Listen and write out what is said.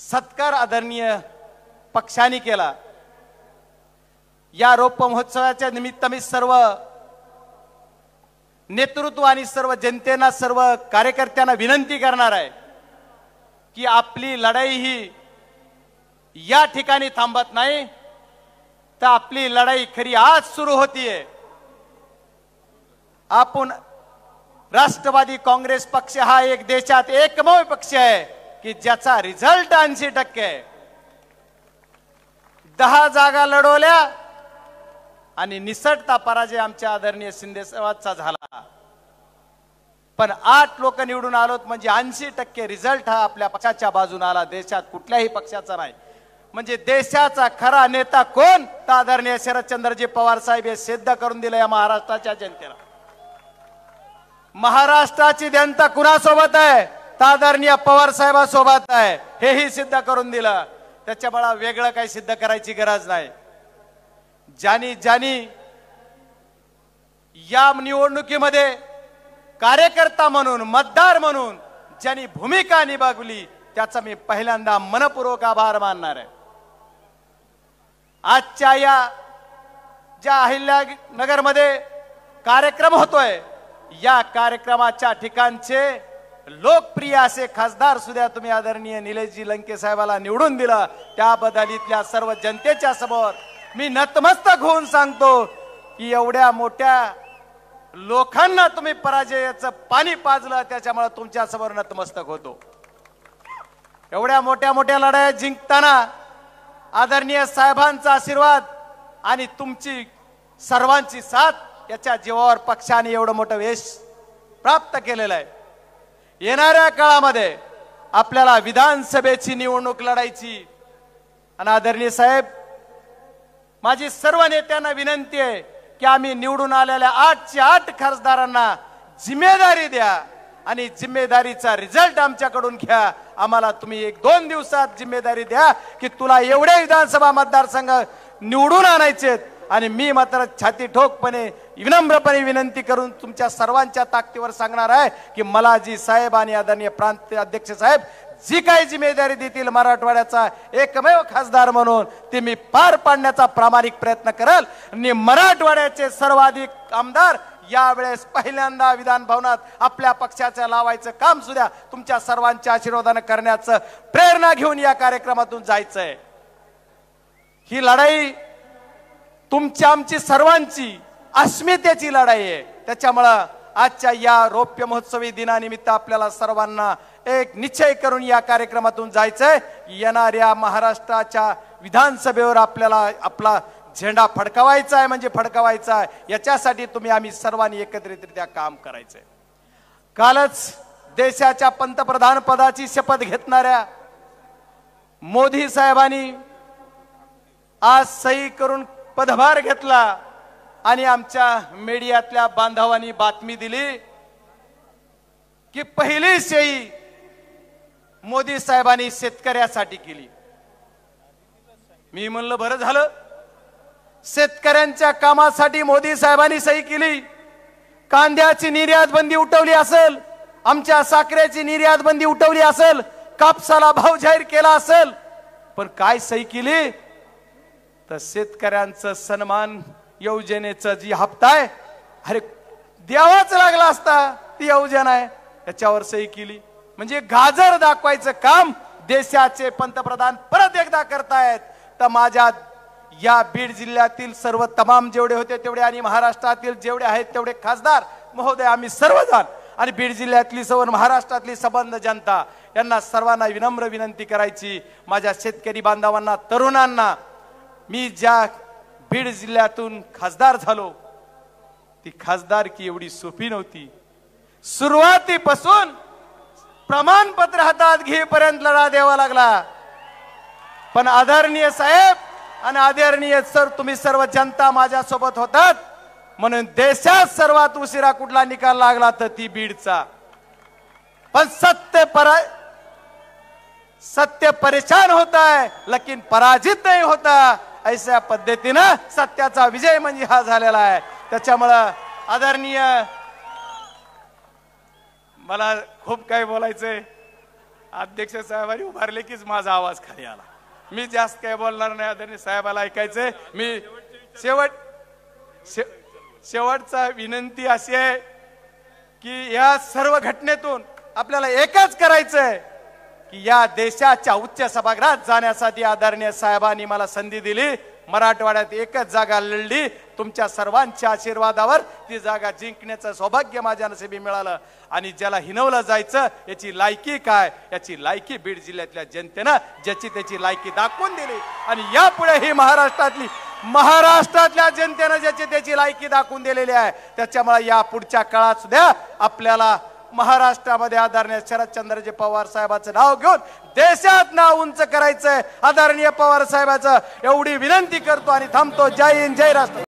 सत्कार आदरणीय पक्षाने केला। या रौप्य महोत्सवाच्या निमित्त मी सर्व नेतृत्व आणि सर्व जनतेना सर्व कार्यकर्त्यांना विनंती करणार आहे की आपली लढाई ही या ठिकाणी थांबत नाही, तर आपली लढाई खरी आज सुरू होतीये। आपण राष्ट्रवादी काँग्रेस पक्ष हा एक देशात एकमेव पक्ष आहे की ज्याचा रिझल्ट 80% आहे। 10 जागा लढवल्या आणि निसटता पराजय आमच्या आदरणीय शिंदे साहेबांचा झाला, पण 8 लोक निवडून आलोत म्हणजे 80% रिझल्ट हा आपल्या पक्षाच्या बाजूने आला, देशात कुठल्याही पक्षाचा नाही। म्हणजे देशाचा खरा नेता कोण, तर आदरणीय शरदचंद्रजी पवार साहेब हे सिद्ध करून दिले या महाराष्ट्राच्या जनतेला। महाराष्ट्राची जनता कुणासोबत आहे, तर आदरणीय पवार साहेबांसोबत आहे, हेही सिद्ध करून दिलं। त्याच्यामुळे वेगळं काही सिद्ध करायची गरज नाही। ज्यांनी या निवडणुकीमध्ये कार्यकर्ता म्हणून मतदार म्हणून ज्यांनी भूमिका निभावली त्याचा मी पहिल्यांदा मनपूर्वक आभार मानणार आहे। आजच्या या ज्या अहिल्यानगरमध्ये कार्यक्रम होतोय, या कार्यक्रमाच्या ठिकाणचे लोकप्रिय असे खासदार सुद्धा तुम्ही आदरणीय निलेशजी लंके साहेबाला निवडून दिला, त्याबद्दल इथल्या सर्व जनतेच्या समोर मी नतमस्तक होऊन सांगतो की एवढ्या मोठ्या लोकांना तुम्ही पराजयाचं पाणी पाजलं, त्याच्यामुळे तुमच्या समोर नतमस्तक होतो। एवढ्या मोठ्या लढाया जिंकताना आदरणीय साहेबांचा आशीर्वाद आणि तुमची सर्वांची साथ याच्या जीवावर पक्षाने एवढं मोठं यश प्राप्त केलेलं आहे। येणाऱ्या काळामध्ये आपल्याला विधानसभेची निवडणूक लढायची आणि आदरणीय साहेब, माझी सर्व नेत्यांना विनंती आहे की आम्ही निवडून आलेल्या 8च्या 8 खासदारांना जिम्मेदारी द्या आणि जिम्मेदारीचा रिझल्ट आमच्याकडून घ्या। आम्हाला तुम्ही 1-2 दिवसात जिम्मेदारी द्या की तुला एवढे विधानसभा मतदारसंघ निवडून आणायचे, आणि मी मात्र छाती ठोकपणे विनम्रपणे विनंती करून तुमच्या सर्वांच्या ताकदीवर सांगणार आहे की मला जी साहेब आणि आदरणीय प्रांत अध्यक्ष साहेब जी काही जिम्मेदारी देतील मराठवाड्याचा एकमेव खासदार म्हणून ती मी पार पाडण्याचा प्रामाणिक प्रयत्न करेल। आणि मराठवाड्याचे सर्वाधिक आमदार यावेळेस पहिल्यांदा विधान भवनात आपल्या पक्षाचं लावायचं काम सुद्धा तुमच्या सर्वांच्या आशीर्वादाने करण्याचं प्रेरणा घेऊन या कार्यक्रमातून जायचंय। ही लढाई तुमच्या आमची सर्वांची अस्मितेची लढाई आहे। त्याच्यामुळे आजच्या या रौप्य महोत्सवी दिनानिमित्त आपल्याला सर्वांना एक निश्चय करून या कार्यक्रमातून जायचंय। येणाऱ्या महाराष्ट्राच्या विधानसभेवर आपल्याला आपला झेंडा फडकवायचा आहे, म्हणजे फडकवायचा आहे, याच्यासाठी आम्ही सर्वांनी एकत्रितरित्या काम करायचंय। कालच देशाच्या पंतप्रधान पदाची शपथ घेतणाऱ्या मोदी साहेबांनी आज सही करून पदभार घेतला आणि आमच्या मीडियातल्या बांधवांनी बातमी दिली की पहिली सही मोदी साहेबांनी शेतकऱ्यासाठी केली। मी म्हणलं बरं झालं, शेतकऱ्यांच्या कामासाठी मोदी साहेबांनी सही केली। कांद्याची निर्यात बंदी उठवली असेल, आमच्या साखरेची निर्यात बंदी उठवली असेल, कापसाला भाव जाहीर केला असेल, पण काय सही केली तर शेतकऱ्यांचा सन्मान योजनेचा जी हप्ता आहे, अरे द्यावाच लागला असता, ती योजना आहे याच्यावर सही केली। म्हणजे गाजर दाखवायचं काम देशाचे पंतप्रधान परत एकदा करतायत। तर माझ्या या बीड जिल्ह्यातील सर्व तमाम जेवढे होते तेवढे आणि महाराष्ट्रातील जेवढे आहेत तेवढे खासदार महोदय, आम्ही सर्वजण आणि बीड जिल्ह्यातली सर्व महाराष्ट्रातली संबंध जनता यांना सर्वांना विनम्र विनंती करायची, माझ्या शेतकरी बांधवांना, तरुणांना, मी ज्या बीड जिल्ह्यातून खासदार झालो ती खासदारकी एवढी सोपी नव्हती। सुरुवातीपासून प्रमाणपत्र हातात घेईपर्यंत लढा द्यावा लागला, पण आदरणीय साहेब आणि आदरणीय सर, तुम्ही सर्व जनता माझ्या सोबत होतात म्हणून देशात सर्वात उशिरा कुठला निकाल लागला तर ती बीडचा। पण सत्य परेशान होता है लेकिन पराजित नहीं होता, ऐसा पद्धतीने सत्याचा विजय म्हणजे हा झालेला आहे। त्याच्यामुळे आदरणीय, मला खूप काही बोलायचंय अध्यक्ष साहेबांनी उभारले कीच माझा आवाज खाली आला. मी जास्त काय बोलणार नाही. आदरणीय साहेबाला ऐकायचंय. मी शेवटचा विनंती अशी आहे की या सर्व घटनेतून आपल्याला एकच करायचंय की या देशाच्या उच्च सभागृहात जाण्यासाठी आदरणीय साहेबांनी मला संधी दिली. मराठवाड्यात एकच जागा लढली. तुमच्या सर्वांच्या आशीर्वादावर ती जागा जिंकण्याचं सौभाग्य माझ्या नशिबी मिळालं. आणि ज्याला हिनवलं जायचं याची लायकी काय, याची लायकी बीड जिल्ह्यातल्या जनतेनं ज्याची त्याची लायकी दाखवून दिली. आणि यापुढे ही महाराष्ट्रातल्या जनतेनं ज्याची त्याची लायकी दाखवून दिलेली आहे. त्याच्यामुळे या पुढच्या काळात सुद्धा आपल्याला महाराष्ट्रामध्ये आदरणीय शरदचंद्रजी पवार साहेबांचं नाव घेऊन देशात नाव उंच करायचंय. आदरणीय पवार साहेबांचं एवढी विनंती करतो आणि थांबतो. जय हिंद, जय राष्ट्र.